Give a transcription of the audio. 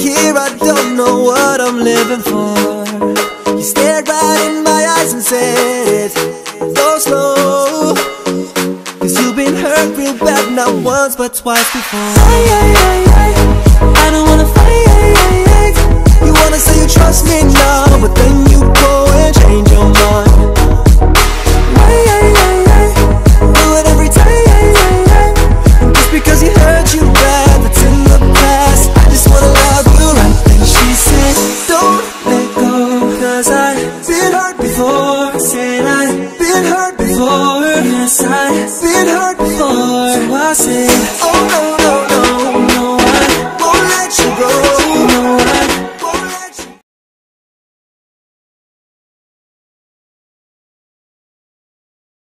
here, I don't know what I'm living for. You stared right in my eyes and said, go slow, 'cause you've been hurt real bad, not once but twice before.